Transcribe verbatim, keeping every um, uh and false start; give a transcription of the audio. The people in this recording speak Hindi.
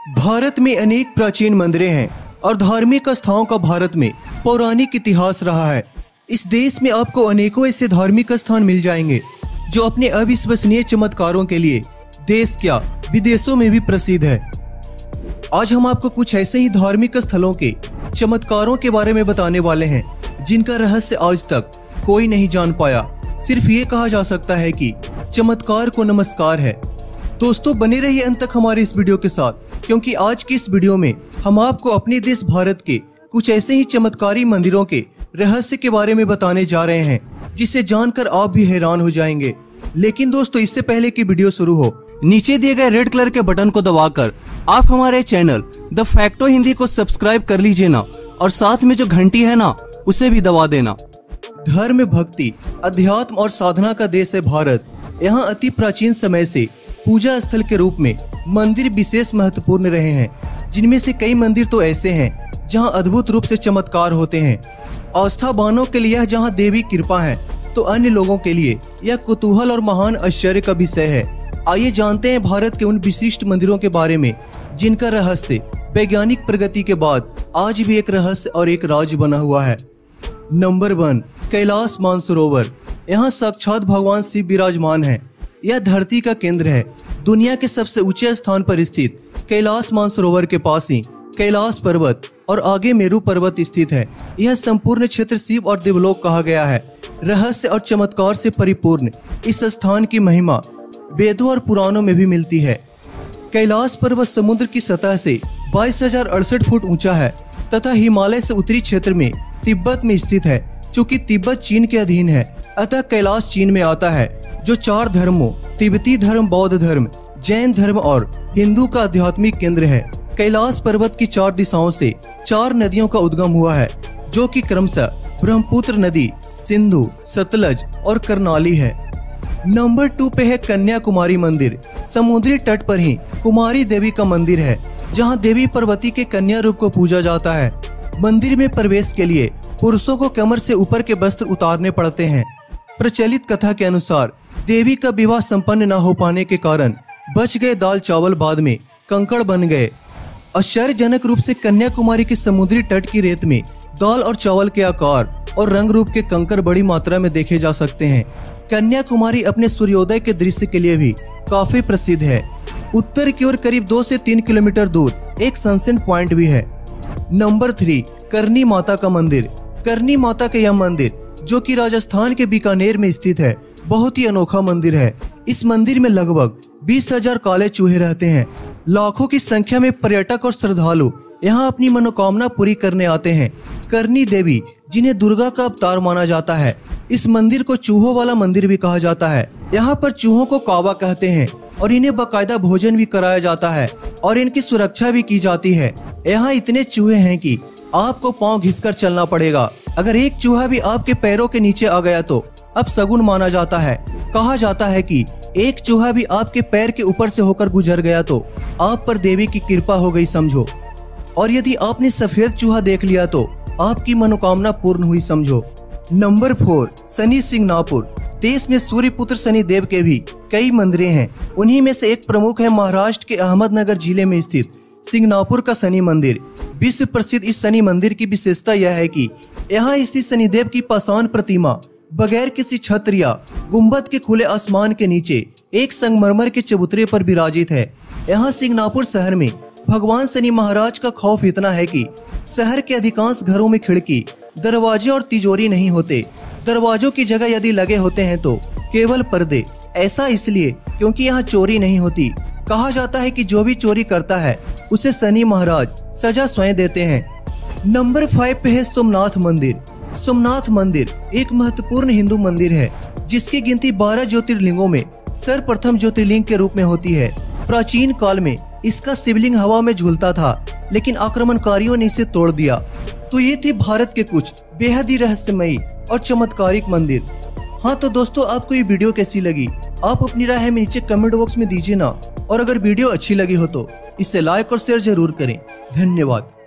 भारत में अनेक प्राचीन मंदिरें हैं और धार्मिक स्थानों का भारत में पौराणिक इतिहास रहा है। इस देश में आपको अनेकों ऐसे धार्मिक स्थान मिल जाएंगे जो अपने अविश्वसनीय चमत्कारों के लिए देश क्या विदेशों में भी प्रसिद्ध है। आज हम आपको कुछ ऐसे ही धार्मिक स्थलों के चमत्कारों के बारे में बताने वाले हैं जिनका रहस्य आज तक कोई नहीं जान पाया। सिर्फ ये कहा जा सकता है कि चमत्कार को नमस्कार है। दोस्तों बने रहिए अंत तक हमारे इस वीडियो के साथ, क्योंकि आज की इस वीडियो में हम आपको अपने देश भारत के कुछ ऐसे ही चमत्कारी मंदिरों के रहस्य के बारे में बताने जा रहे हैं जिसे जानकर आप भी हैरान हो जाएंगे। लेकिन दोस्तों इससे पहले कि वीडियो शुरू हो, नीचे दिए गए रेड कलर के बटन को दबाकर आप हमारे चैनल द फैक्टो हिंदी को सब्सक्राइब कर लीजिए ना, और साथ में जो घंटी है ना उसे भी दबा देना। धर्म, भक्ति, अध्यात्म और साधना का देश है भारत। यहाँ अति प्राचीन समय से पूजा स्थल के रूप में मंदिर विशेष महत्वपूर्ण रहे हैं, जिनमें से कई मंदिर तो ऐसे हैं जहाँ अद्भुत रूप से चमत्कार होते हैं। आस्थावानों के लिए जहाँ देवी कृपा है, तो अन्य लोगों के लिए यह कुतूहल और महान आश्चर्य का विषय है। आइए जानते हैं भारत के उन विशिष्ट मंदिरों के बारे में जिनका रहस्य वैज्ञानिक प्रगति के बाद आज भी एक रहस्य और एक राज बना हुआ है। Number one, Kailash Mansarovar. यहाँ साक्षात भगवान शिव विराजमान है। यह धरती का केंद्र है। दुनिया के सबसे ऊंचे स्थान पर स्थित कैलाश मानसरोवर के पास ही कैलाश पर्वत और आगे मेरू पर्वत स्थित है। यह संपूर्ण क्षेत्र शिव और देवलोक कहा गया है। रहस्य और चमत्कार से परिपूर्ण इस स्थान की महिमा वेदों और पुराणों में भी मिलती है। कैलाश पर्वत समुद्र की सतह से बाईस हजार अड़सठ फुट ऊंचा है तथा हिमालय से उत्तरी क्षेत्र में तिब्बत में स्थित है। चूँकि तिब्बत चीन के अधीन है, अतः कैलाश चीन में आता है, जो चार धर्मों तिब्बती धर्म, बौद्ध धर्म, जैन धर्म और हिंदू का आध्यात्मिक केंद्र है। कैलाश पर्वत की चार दिशाओं से चार नदियों का उद्गम हुआ है, जो कि क्रमशः ब्रह्मपुत्र नदी, सिंधु, सतलज और करनाली है। नंबर टू पे है कन्याकुमारी मंदिर। समुद्री तट पर ही कुमारी देवी का मंदिर है, जहां देवी पार्वती के कन्या रूप को पूजा जाता है। मंदिर में प्रवेश के लिए पुरुषों को कमर से ऊपर के वस्त्र उतारने पड़ते हैं। प्रचलित कथा के अनुसार देवी का विवाह संपन्न न हो पाने के कारण बच गए दाल चावल बाद में कंकड़ बन गए। आश्चर्यजनक रूप से कन्याकुमारी के समुद्री तट की रेत में दाल और चावल के आकार और रंग रूप के कंकड़ बड़ी मात्रा में देखे जा सकते हैं। कन्याकुमारी अपने सूर्योदय के दृश्य के लिए भी काफी प्रसिद्ध है। उत्तर की ओर करीब दो से तीन किलोमीटर दूर एक सनसेट पॉइंट भी है। नंबर थ्री, करनी माता का मंदिर। करनी माता का यह मंदिर, जो कि राजस्थान के बीकानेर में स्थित है, बहुत ही अनोखा मंदिर है। इस मंदिर में लगभग बीस हजार काले चूहे रहते हैं। लाखों की संख्या में पर्यटक और श्रद्धालु यहाँ अपनी मनोकामना पूरी करने आते हैं। करनी देवी, जिन्हें दुर्गा का अवतार माना जाता है, इस मंदिर को चूहों वाला मंदिर भी कहा जाता है। यहाँ पर चूहों को कावा कहते हैं और इन्हें बाकायदा भोजन भी कराया जाता है और इनकी सुरक्षा भी की जाती है। यहाँ इतने चूहे हैं कि आपको पाँव घिसकर चलना पड़ेगा। अगर एक चूहा भी आपके पैरों के नीचे आ गया तो अब शगुन माना जाता है। कहा जाता है कि एक चूहा भी आपके पैर के ऊपर से होकर गुजर गया तो आप पर देवी की कृपा हो गई समझो। और यदि आपने सफेद चूहा देख लिया तो आपकी मनोकामना पूर्ण हुई समझो। Number four, Shani Shingnapur. देश में सूर्य पुत्र शनि देव के भी कई मंदिरें हैं। उन्हीं में से एक प्रमुख है महाराष्ट्र के अहमदनगर जिले में स्थित सिंगनापुर का शनि मंदिर। विश्व प्रसिद्ध इस शनि मंदिर की विशेषता यह है कि यहाँ स्थित शनिदेव की पाषाण प्रतिमा बगैर किसी छत्र या गुंबद के खुले आसमान के नीचे एक संगमरमर के चबूतरे पर विराजित है। यहाँ सिंगनापुर शहर में भगवान शनि महाराज का खौफ इतना है कि शहर के अधिकांश घरों में खिड़की, दरवाजे और तिजोरी नहीं होते। दरवाजों की जगह यदि लगे होते हैं तो केवल पर्दे। ऐसा इसलिए क्योंकि यहाँ चोरी नहीं होती। कहा जाता है कि जो भी चोरी करता है उसे शनि महाराज सजा स्वयं देते हैं। नंबर फाइव पे है सोमनाथ मंदिर। सोमनाथ मंदिर एक महत्वपूर्ण हिंदू मंदिर है, जिसकी गिनती बारह ज्योतिर्लिंगों में सर्वप्रथम ज्योतिर्लिंग के रूप में होती है। प्राचीन काल में इसका शिवलिंग हवा में झूलता था, लेकिन आक्रमणकारियों ने इसे तोड़ दिया। तो ये थे भारत के कुछ बेहद ही रहस्यमयी और चमत्कारिक मंदिर। हाँ तो दोस्तों, आपको ये वीडियो कैसी लगी आप अपनी राय हमें नीचे कमेंट बॉक्स में दीजिए ना, और अगर वीडियो अच्छी लगी हो तो इसे लाइक और शेयर जरूर करें। धन्यवाद।